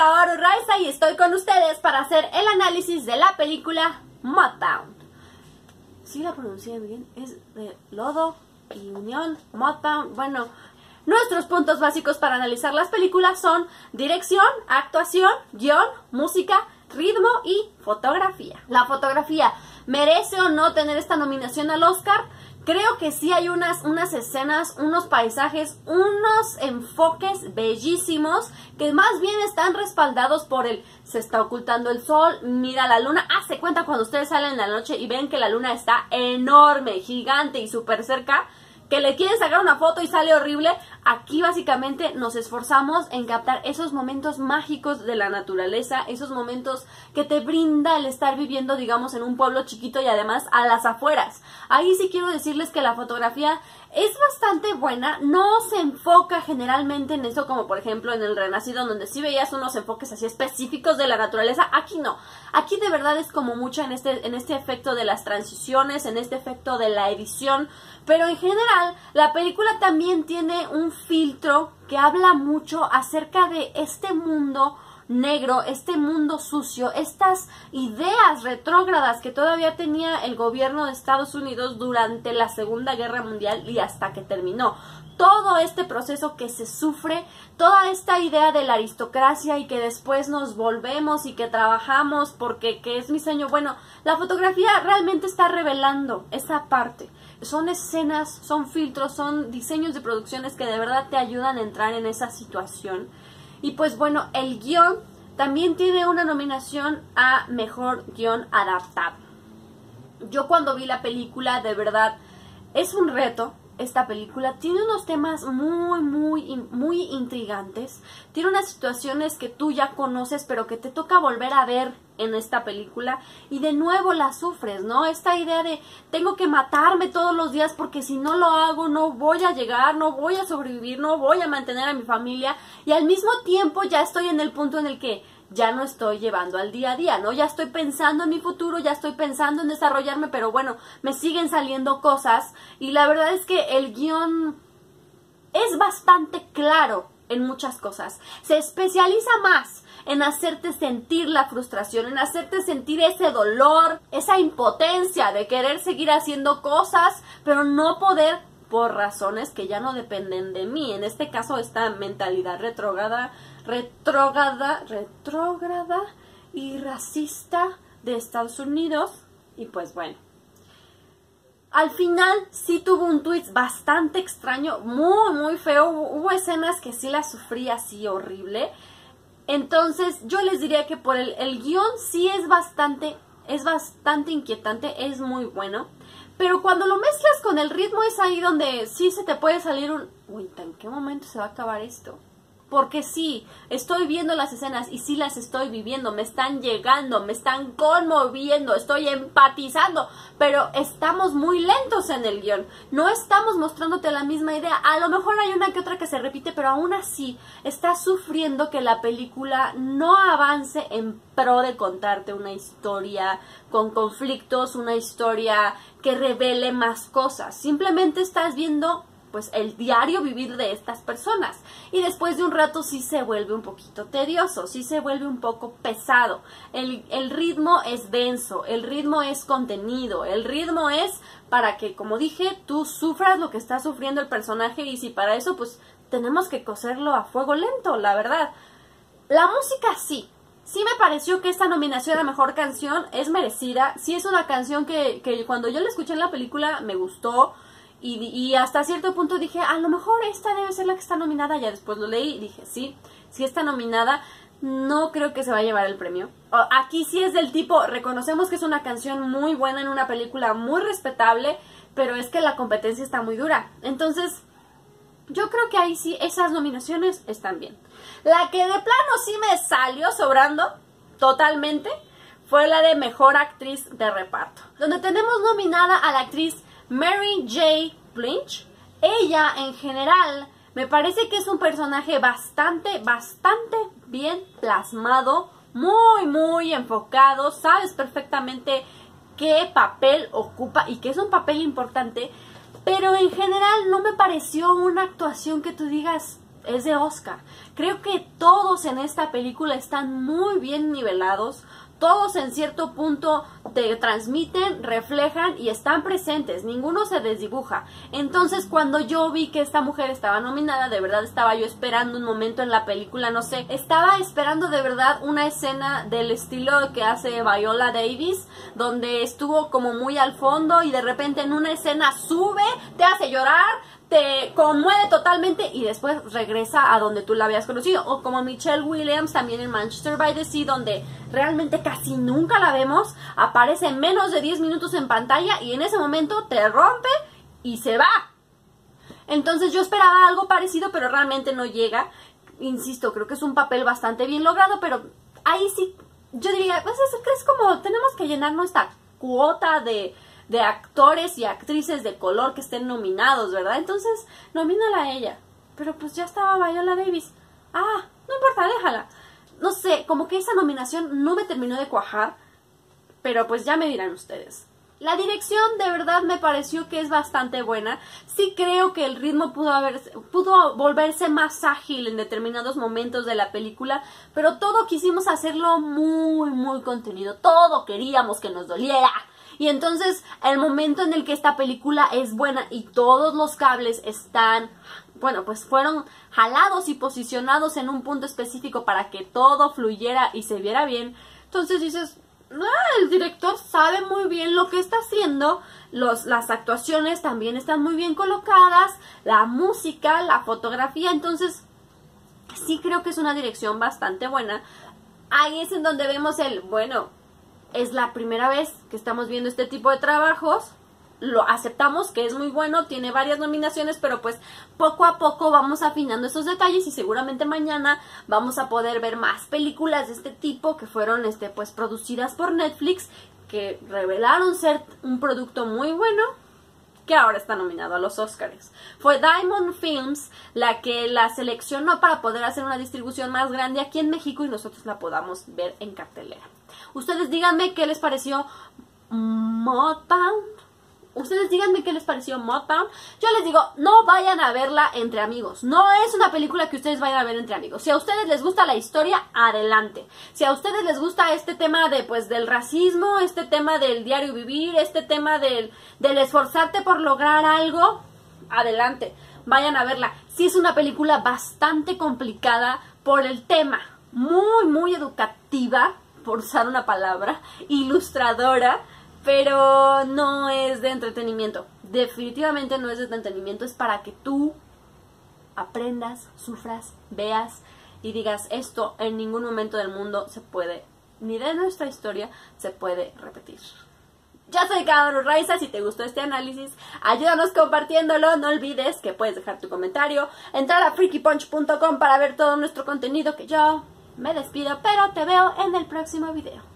Kaoru Raiza y estoy con ustedes para hacer el análisis de la película Mudbound. ¿Sí la pronuncié bien? Es de lodo y unión, Mudbound. Bueno, nuestros puntos básicos para analizar las películas son dirección, actuación, guión, música, ritmo y fotografía. La fotografía, ¿merece o no tener esta nominación al Oscar? Creo que sí hay unas escenas, unos paisajes, unos enfoques bellísimos que más bien están respaldados por el se está ocultando el sol, mira la luna. Se cuenta cuando ustedes salen en la noche y ven que la luna está enorme, gigante y súper cerca, que le quieren sacar una foto y sale horrible. Aquí básicamente nos esforzamos en captar esos momentos mágicos de la naturaleza, esos momentos que te brinda el estar viviendo, digamos, en un pueblo chiquito y además a las afueras. Ahí sí quiero decirles que la fotografía es bastante buena, no se enfoca generalmente en eso como por ejemplo en El Renacido, donde sí veías unos enfoques así específicos de la naturaleza. Aquí no, aquí de verdad es como mucho en este efecto de las transiciones, en este efecto de la edición, pero en general la película también tiene un filtro que habla mucho acerca de este mundo negro, este mundo sucio, estas ideas retrógradas que todavía tenía el gobierno de Estados Unidos durante la Segunda Guerra Mundial y hasta que terminó. Todo este proceso que se sufre, toda esta idea de la aristocracia y que después nos volvemos y que trabajamos porque que es mi sueño. Bueno, la fotografía realmente está revelando esa parte. Son escenas, son filtros, son diseños de producciones que de verdad te ayudan a entrar en esa situación. Y pues bueno, el guión también tiene una nominación a Mejor Guión Adaptado. Yo cuando vi la película, de verdad, es un reto. Esta película tiene unos temas muy intrigantes. Tiene unas situaciones que tú ya conoces, pero que te toca volver a ver en esta película. Y de nuevo la sufres, ¿no? Esta idea de tengo que matarme todos los días porque si no lo hago no voy a llegar, no voy a sobrevivir, no voy a mantener a mi familia. Y al mismo tiempo ya estoy en el punto en el que ya no estoy llevando al día a día, ¿no? Ya estoy pensando en mi futuro, ya estoy pensando en desarrollarme, pero bueno, me siguen saliendo cosas y la verdad es que el guión es bastante claro en muchas cosas. Se especializa más en hacerte sentir la frustración, en hacerte sentir ese dolor, esa impotencia de querer seguir haciendo cosas, pero no poder por razones que ya no dependen de mí. En este caso, esta mentalidad retrógrada y racista de Estados Unidos. Y pues bueno, al final sí tuvo un twist bastante extraño, muy feo. Hubo escenas que sí las sufrí así horrible. Entonces yo les diría que por el guión sí es bastante inquietante, es muy bueno. Pero cuando lo mezclas con el ritmo es ahí donde sí se te puede salir un... Uy, ¿en qué momento se va a acabar esto? Porque sí, estoy viendo las escenas y sí las estoy viviendo, me están llegando, me están conmoviendo, estoy empatizando, pero estamos muy lentos en el guión, no estamos mostrándote la misma idea. A lo mejor hay una que otra que se repite, pero aún así estás sufriendo que la película no avance en pro de contarte una historia con conflictos, una historia que revele más cosas. Simplemente estás viendo pues el diario vivir de estas personas y después de un rato sí se vuelve un poquito tedioso, sí se vuelve un poco pesado. El ritmo es denso, el ritmo es contenido, el ritmo es para que, como dije, tú sufras lo que está sufriendo el personaje y si para eso pues tenemos que cocerlo a fuego lento, la verdad. La música sí me pareció que esta nominación a Mejor Canción es merecida. Sí es una canción que cuando yo la escuché en la película me gustó. Y hasta cierto punto dije, a lo mejor esta debe ser la que está nominada. Ya después lo leí y dije, sí está nominada. No creo que se va a llevar el premio. Aquí sí es del tipo, reconocemos que es una canción muy buena en una película muy respetable, pero es que la competencia está muy dura. Entonces, yo creo que ahí sí, esas nominaciones están bien. La que de plano sí me salió sobrando totalmente fue la de Mejor Actriz de Reparto, donde tenemos nominada a la actriz Mary J. Blige. Ella en general me parece que es un personaje bastante bien plasmado, muy enfocado, sabes perfectamente qué papel ocupa y que es un papel importante, pero en general no me pareció una actuación que tú digas, es de Oscar. Creo que todos en esta película están muy bien nivelados. Todos en cierto punto te transmiten, reflejan y están presentes. Ninguno se desdibuja. Entonces, cuando yo vi que esta mujer estaba nominada, de verdad estaba yo esperando un momento en la película, no sé. Estaba esperando de verdad una escena del estilo que hace Viola Davis, donde estuvo como muy al fondo y de repente en una escena sube, te hace llorar, te conmueve totalmente y después regresa a donde tú la habías conocido. O como Michelle Williams también en Manchester by the Sea, donde realmente casi nunca la vemos, aparece en menos de 10 minutos en pantalla y en ese momento te rompe y se va. Entonces yo esperaba algo parecido, pero realmente no llega. Insisto, creo que es un papel bastante bien logrado, pero ahí sí, yo diría, pues es como tenemos que llenar nuestra cuota de actores y actrices de color que estén nominados, ¿verdad? Entonces, nomínala a ella. Pero pues ya estaba Viola Davis. Ah, no importa, déjala. No sé, como que esa nominación no me terminó de cuajar, pero pues ya me dirán ustedes. La dirección de verdad me pareció que es bastante buena. Sí creo que el ritmo pudo volverse más ágil en determinados momentos de la película, pero todo quisimos hacerlo muy contenido. Todo queríamos que nos doliera. Y entonces el momento en el que esta película es buena y todos los cables están, bueno, pues fueron jalados y posicionados en un punto específico para que todo fluyera y se viera bien, entonces dices, el director sabe muy bien lo que está haciendo, las actuaciones también están muy bien colocadas, la música, la fotografía, entonces sí creo que es una dirección bastante buena. Ahí es en donde vemos es la primera vez que estamos viendo este tipo de trabajos, lo aceptamos que es muy bueno, tiene varias nominaciones, pero pues poco a poco vamos afinando esos detalles y seguramente mañana vamos a poder ver más películas de este tipo que fueron pues producidas por Netflix, que revelaron ser un producto muy bueno, que ahora está nominado a los Oscars. Fue Diamond Films la que la seleccionó para poder hacer una distribución más grande aquí en México y nosotros la podamos ver en cartelera. Ustedes díganme qué les pareció Mudbound. Ustedes díganme qué les pareció Mudbound. Yo les digo, no vayan a verla entre amigos. No es una película que ustedes vayan a ver entre amigos. Si a ustedes les gusta la historia, adelante. Si a ustedes les gusta este tema del racismo, este tema del diario vivir, este tema del esforzarte por lograr algo, adelante. Vayan a verla. Sí es una película bastante complicada por el tema. Muy educativa, por usar una palabra, ilustradora, pero no es de entretenimiento. Definitivamente no es de entretenimiento, es para que tú aprendas, sufras, veas y digas, esto en ningún momento del mundo se puede, ni de nuestra historia, se puede repetir. Yo soy Kaoru Raiza. Si te gustó este análisis, ayúdanos compartiéndolo. No olvides que puedes dejar tu comentario, entrar a freakypunch.com para ver todo nuestro contenido, que yo me despido, pero te veo en el próximo video.